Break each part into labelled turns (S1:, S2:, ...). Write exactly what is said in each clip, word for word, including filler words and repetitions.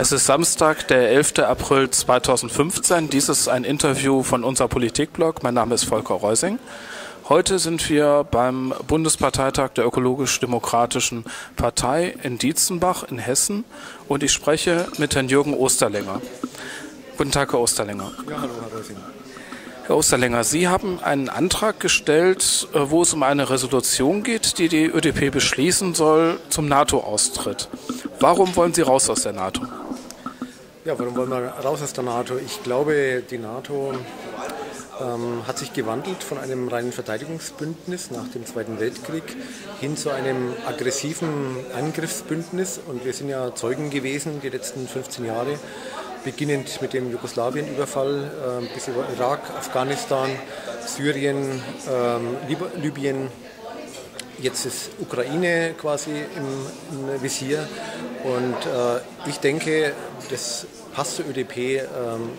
S1: Es ist Samstag, der elfter April zweitausendfünfzehn. Dies ist ein Interview von unser Politikblog. Mein Name ist Volker Reusing. Heute sind wir beim Bundesparteitag der Ökologisch-Demokratischen Partei in Dietzenbach in Hessen und ich spreche mit Herrn Jürgen Osterlänger. Guten Tag, Herr Osterlänger.
S2: Ja, hallo, Herr Reusing.
S1: Herr Osterlänger, Sie haben einen Antrag gestellt, wo es um eine Resolution geht, die die Ö D P beschließen soll zum NATO-Austritt. Warum wollen Sie raus aus der NATO?
S2: Ja, warum wollen wir raus aus der NATO? Ich glaube, die NATO ähm, hat sich gewandelt von einem reinen Verteidigungsbündnis nach dem Zweiten Weltkrieg hin zu einem aggressiven Angriffsbündnis. Und wir sind ja Zeugen gewesen die letzten fünfzehn Jahre, beginnend mit dem Jugoslawien-Überfall äh, bis über Irak, Afghanistan, Syrien, ähm, Lib- Libyen. Jetzt ist Ukraine quasi im, im Visier und äh, ich denke, das passt zur Ö D P, ähm,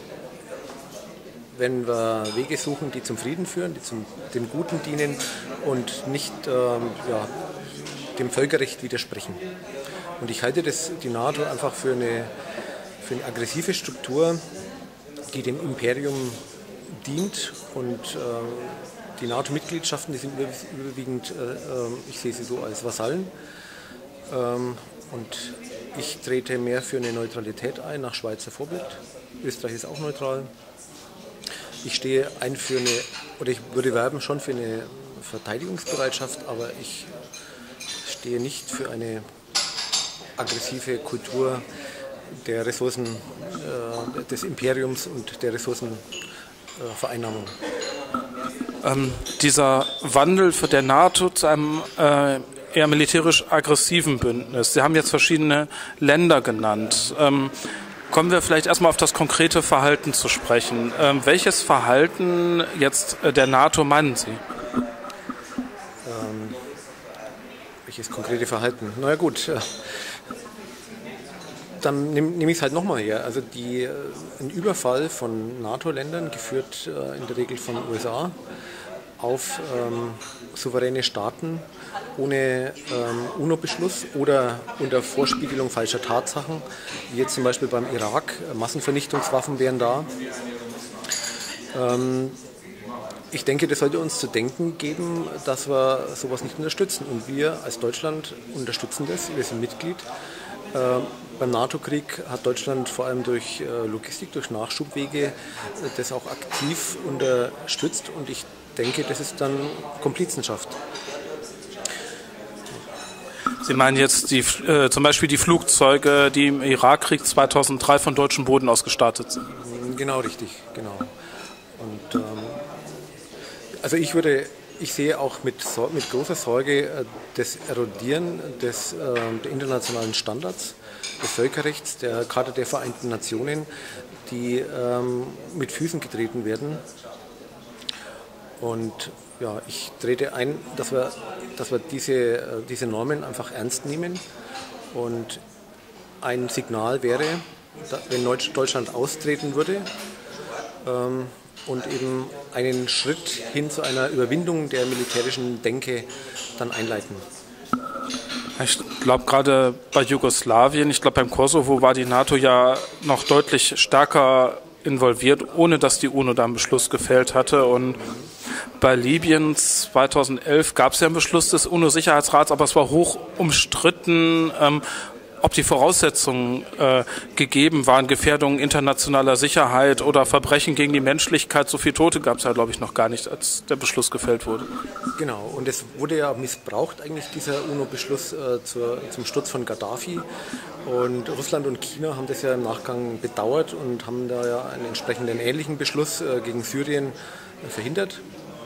S2: wenn wir Wege suchen, die zum Frieden führen, die zum, dem Guten dienen und nicht ähm, ja, dem Völkerrecht widersprechen. Und ich halte das, die NATO einfach für eine, für eine aggressive Struktur, die dem Imperium dient und äh, die NATO-Mitgliedschaften, die sind überwiegend, äh, ich sehe sie so als Vasallen. Ähm, und ich trete mehr für eine Neutralität ein, nach Schweizer Vorbild. Österreich ist auch neutral. Ich stehe ein für eine, oder ich würde werben schon für eine Verteidigungsbereitschaft, aber ich stehe nicht für eine aggressive Kultur der Ressourcen, äh, des Imperiums und der Ressourcenvereinnahmung.
S1: Ähm, dieser Wandel für der NATO zu einem äh, eher militärisch aggressiven Bündnis. Sie haben jetzt verschiedene Länder genannt. Ähm, kommen wir vielleicht erstmal auf das konkrete Verhalten zu sprechen. Ähm, welches Verhalten jetzt äh, der NATO meinen Sie?
S2: Ähm, welches konkrete Verhalten? Na ja, gut. Dann nehme nehm ich es halt nochmal her. Also die, ein Überfall von NATO-Ländern, geführt äh, in der Regel von U S A, auf ähm, souveräne Staaten ohne ähm, UNO-Beschluss oder unter Vorspiegelung falscher Tatsachen, wie jetzt zum Beispiel beim Irak, Massenvernichtungswaffen wären da. Ähm, ich denke, das sollte uns zu denken geben, dass wir sowas nicht unterstützen. Und wir als Deutschland unterstützen das, wir sind Mitglied. Äh, beim NATO-Krieg hat Deutschland vor allem durch äh, Logistik, durch Nachschubwege äh, das auch aktiv unterstützt und ich denke, das ist dann Komplizenschaft.
S1: Sie meinen jetzt die, äh, zum Beispiel die Flugzeuge, die im Irakkrieg zweitausenddrei von deutschem Boden aus gestartet sind?
S2: Genau, richtig, genau. Und ähm, also ich würde, ich sehe auch mit, mit großer Sorge äh, das Erodieren des, äh, der internationalen Standards, des Völkerrechts, der Charta der Vereinten Nationen, die ähm, mit Füßen getreten werden. Und ja, ich trete ein, dass wir, dass wir diese, diese Normen einfach ernst nehmen. Und ein Signal wäre, wenn Deutschland austreten würde ähm, und eben einen Schritt hin zu einer Überwindung der militärischen Denke dann einleiten.
S1: Ich glaube, gerade bei Jugoslawien, ich glaube beim Kosovo war die NATO ja noch deutlich stärker involviert, ohne dass die UNO da einen Beschluss gefällt hatte. Und bei Libyen zweitausendelf gab es ja einen Beschluss des UNO-Sicherheitsrats, aber es war hoch umstritten, ähm, ob die Voraussetzungen äh, gegeben waren, Gefährdung internationaler Sicherheit oder Verbrechen gegen die Menschlichkeit. So viele Tote gab es ja, glaube ich, noch gar nicht, als der Beschluss gefällt wurde.
S2: Genau, und es wurde ja missbraucht, eigentlich dieser UNO-Beschluss äh, zur, zum Sturz von Gaddafi. Und Russland und China haben das ja im Nachgang bedauert und haben da ja einen entsprechenden ähnlichen Beschluss äh, gegen Syrien äh, verhindert.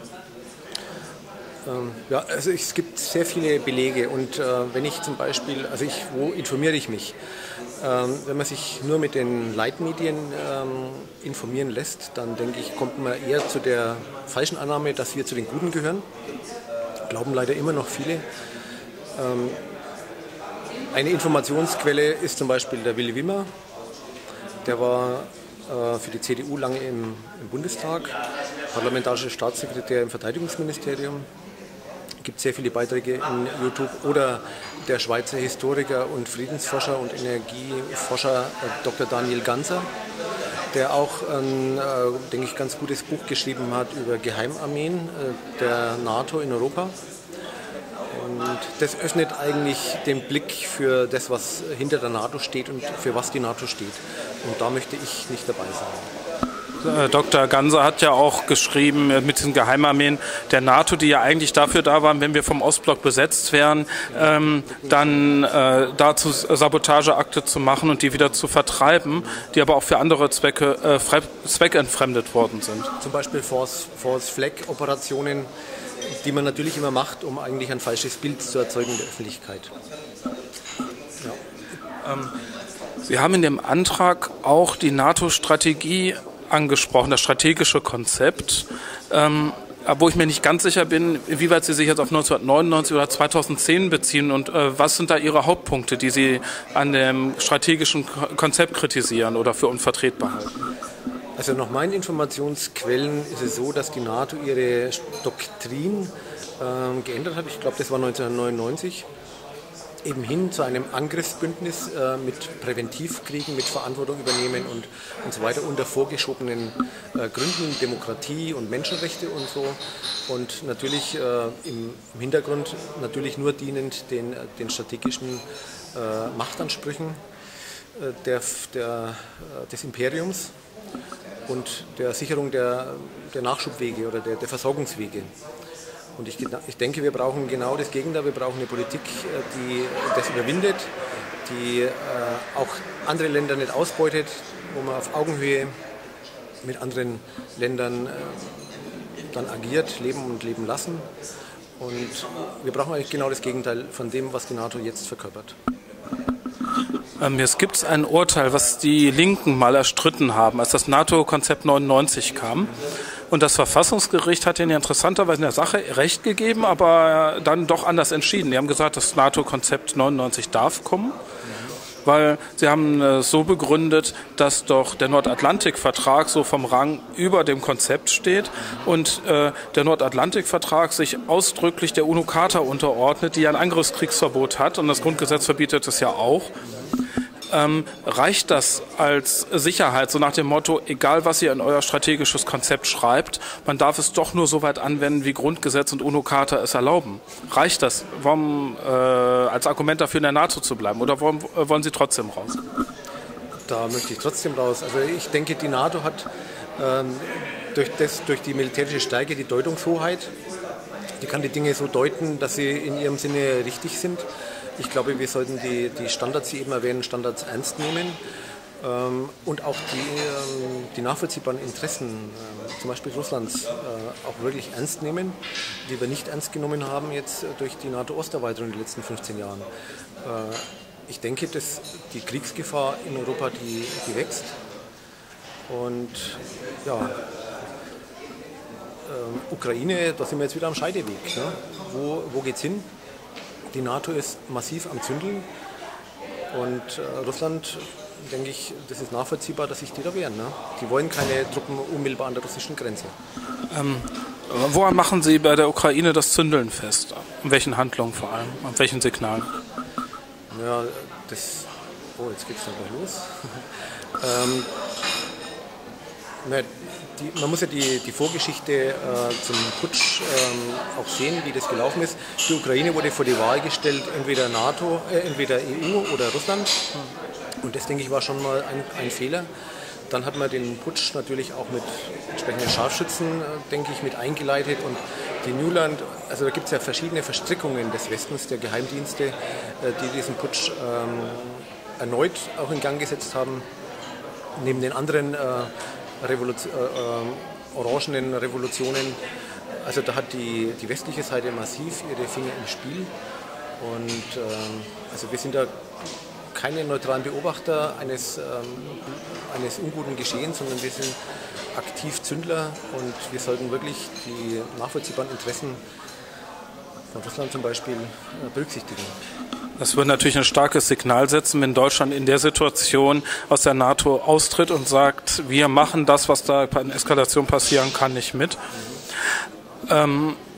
S2: Ähm, ja, also es gibt sehr viele Belege und äh, wenn ich zum Beispiel, also ich, wo informiere ich mich? Ähm, wenn man sich nur mit den Leitmedien ähm, informieren lässt, dann denke ich, kommt man eher zu der falschen Annahme, dass wir zu den Guten gehören. Glauben leider immer noch viele. Ähm, eine Informationsquelle ist zum Beispiel der Willy Wimmer. Der war äh, für die C D U lange im, im Bundestag, parlamentarischer Staatssekretär im Verteidigungsministerium, gibt sehr viele Beiträge in YouTube. Oder der Schweizer Historiker und Friedensforscher und Energieforscher Doktor Daniel Ganser, der auch ein, äh, denke ich, ganz gutes Buch geschrieben hat über Geheimarmeen äh, der NATO in Europa. Und das öffnet eigentlich den Blick für das, was hinter der NATO steht und für was die NATO steht. Und da möchte ich nicht dabei sein.
S1: Doktor Ganser hat ja auch geschrieben mit diesen Geheimarmeen der NATO, die ja eigentlich dafür da waren, wenn wir vom Ostblock besetzt wären, ähm, dann äh, dazu Sabotageakte zu machen und die wieder zu vertreiben, die aber auch für andere Zwecke äh, frei, zweckentfremdet worden sind.
S2: Zum Beispiel False-Flag-Operationen, die man natürlich immer macht, um eigentlich ein falsches Bild zu erzeugen in der Öffentlichkeit.
S1: Ja. Ähm, Sie haben in dem Antrag auch die NATO-Strategie angesprochen, das strategische Konzept, ähm, wo ich mir nicht ganz sicher bin, inwieweit Sie sich jetzt auf neunzehnhundertneunundneunzig oder zweitausendzehn beziehen und äh, was sind da Ihre Hauptpunkte, die Sie an dem strategischen Konzept kritisieren oder für unvertretbar halten?
S2: Also nach meinen Informationsquellen ist es so, dass die NATO ihre Doktrin ähm, geändert hat. Ich glaube, das war neunzehnhundertneunundneunzig. Eben hin zu einem Angriffsbündnis äh, mit Präventivkriegen, mit Verantwortung übernehmen und, und so weiter unter vorgeschobenen äh, Gründen, Demokratie und Menschenrechte und so. Und natürlich äh, im, im Hintergrund natürlich nur dienend den, den strategischen äh, Machtansprüchen äh, der, der, äh, des Imperiums und der Sicherung der, der Nachschubwege oder der, der Versorgungswege. Und ich, ich denke, wir brauchen genau das Gegenteil. Wir brauchen eine Politik, die das überwindet, die äh, auch andere Länder nicht ausbeutet, wo man auf Augenhöhe mit anderen Ländern äh, dann agiert, leben und leben lassen. Und wir brauchen eigentlich genau das Gegenteil von dem, was die NATO jetzt verkörpert.
S1: Ähm, jetzt gibt es ein Urteil, was die Linken mal erstritten haben, als das NATO-Konzept neunundneunzig kam. Und das Verfassungsgericht hat ihnen interessanterweise in der Sache Recht gegeben, aber dann doch anders entschieden. Die haben gesagt, das NATO-Konzept neunundneunzig darf kommen, weil sie haben es so begründet, dass doch der Nordatlantikvertrag so vom Rang über dem Konzept steht und äh, der Nordatlantikvertrag sich ausdrücklich der UNO-Charta unterordnet, die ein Angriffskriegsverbot hat und das Grundgesetz verbietet es ja auch. Ähm, reicht das als Sicherheit, so nach dem Motto, egal was ihr in euer strategisches Konzept schreibt, man darf es doch nur so weit anwenden, wie Grundgesetz und UNO-Charta es erlauben? Reicht das, warum, äh, als Argument dafür in der NATO zu bleiben oder warum, äh, wollen Sie trotzdem raus?
S2: Da möchte ich trotzdem raus. Also ich denke, die NATO hat ähm, durch, das, durch die militärische Stärke die Deutungshoheit. Die kann die Dinge so deuten, dass sie in ihrem Sinne richtig sind. Ich glaube, wir sollten die, die Standards, die eben erwähnen, Standards ernst nehmen ähm, und auch die, ähm, die nachvollziehbaren Interessen, äh, zum Beispiel Russlands, äh, auch wirklich ernst nehmen, die wir nicht ernst genommen haben jetzt durch die NATO-Osterweiterung in den letzten fünfzehn Jahren. Äh, ich denke, dass die Kriegsgefahr in Europa, die, die wächst. Und ja, äh, Ukraine, da sind wir jetzt wieder am Scheideweg. Ne? Wo, wo geht's hin? Die NATO ist massiv am Zündeln und äh, Russland, denke ich, das ist nachvollziehbar, dass sich die da wehren. Ne? Die wollen keine Truppen unmittelbar an der russischen Grenze.
S1: Ähm, woran machen Sie bei der Ukraine das Zündeln fest? An welchen Handlungen vor allem? An welchen Signalen?
S2: Ja, das... Oh, jetzt geht's dann gleich los. ähm, na, Die, man muss ja die, die Vorgeschichte äh, zum Putsch ähm, auch sehen, wie das gelaufen ist. Die Ukraine wurde vor die Wahl gestellt, entweder NATO, äh, entweder E U oder Russland. Und das, denke ich, war schon mal ein, ein Fehler. Dann hat man den Putsch natürlich auch mit entsprechenden Scharfschützen, äh, denke ich, mit eingeleitet. Und die Newland, also da gibt es ja verschiedene Verstrickungen des Westens, der Geheimdienste, äh, die diesen Putsch ähm, erneut auch in Gang gesetzt haben. Neben den anderen äh, Revolution, äh, orangenen Revolutionen. Also da hat die, die westliche Seite massiv ihre Finger im Spiel. Und ähm, also wir sind da keine neutralen Beobachter eines, ähm, eines unguten Geschehens, sondern wir sind aktiv Zündler und wir sollten wirklich die nachvollziehbaren Interessen von Russland zum Beispiel äh, berücksichtigen.
S1: Das würde natürlich ein starkes Signal setzen, wenn Deutschland in der Situation aus der NATO austritt und sagt, wir machen das, was da in Eskalation passieren kann, nicht mit. Ähm,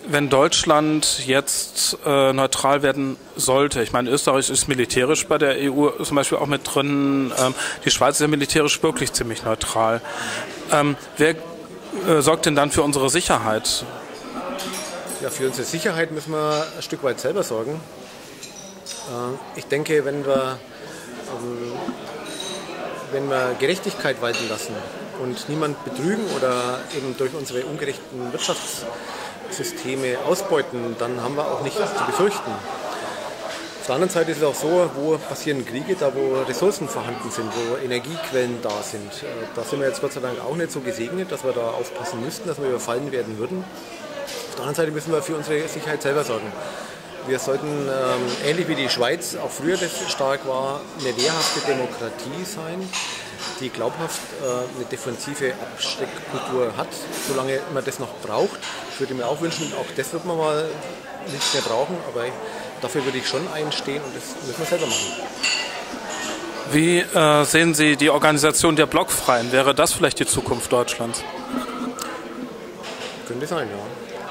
S1: wenn Deutschland jetzt äh, neutral werden sollte, ich meine, Österreich ist militärisch bei der E U zum Beispiel auch mit drin, ähm, die Schweiz ist ja militärisch wirklich ziemlich neutral. Ähm, wer äh, sorgt denn dann für unsere Sicherheit?
S2: Ja, für unsere Sicherheit müssen wir ein Stück weit selber sorgen. Äh, ich denke, wenn wir, ähm, wenn wir Gerechtigkeit walten lassen und niemand betrügen oder eben durch unsere ungerechten Wirtschaftssysteme ausbeuten, dann haben wir auch nichts zu befürchten. Auf der anderen Seite ist es auch so, wo passieren Kriege, da wo Ressourcen vorhanden sind, wo Energiequellen da sind. Da sind wir jetzt Gott sei Dank auch nicht so gesegnet, dass wir da aufpassen müssten, dass wir überfallen werden würden. Auf der anderen Seite müssen wir für unsere Sicherheit selber sorgen. Wir sollten, ähm, ähnlich wie die Schweiz auch früher das stark war, eine wehrhafte Demokratie sein, die glaubhaft äh, eine defensive Abschreckkultur hat, solange man das noch braucht. Ich würde mir auch wünschen, auch das wird man mal nicht mehr brauchen, aber dafür würde ich schon einstehen und das müssen wir selber machen.
S1: Wie äh, sehen Sie die Organisation der Blockfreien? Wäre das vielleicht die Zukunft Deutschlands?
S2: Könnte sein, ja.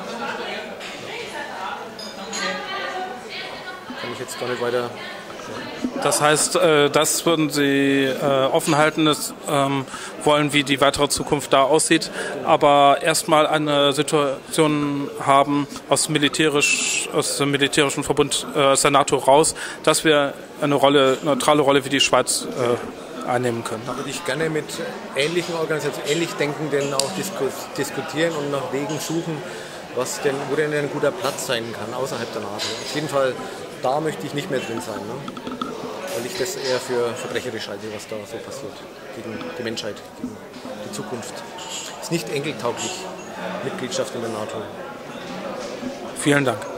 S2: Kann ich jetzt gar nicht weiter.
S1: Das heißt, äh, das würden Sie äh, offen halten, das, ähm, wollen, wie die weitere Zukunft da aussieht, aber erstmal eine Situation haben aus, militärisch, aus dem militärischen Verbund, äh, aus der NATO raus, dass wir eine Rolle, neutrale Rolle wie die Schweiz äh, einnehmen können.
S2: Da würde ich gerne mit ähnlichen Organisationen, ähnlich Denkenden auch diskus, diskutieren und nach Wegen suchen, was denn, wo denn ein guter Platz sein kann außerhalb der NATO. Auf jeden Fall, da möchte ich nicht mehr drin sein. Ne? Weil ich das eher für verbrecherisch halte, was da so passiert, gegen die Menschheit, gegen die Zukunft. Es ist nicht enkeltauglich, Mitgliedschaft in der NATO.
S1: Vielen Dank.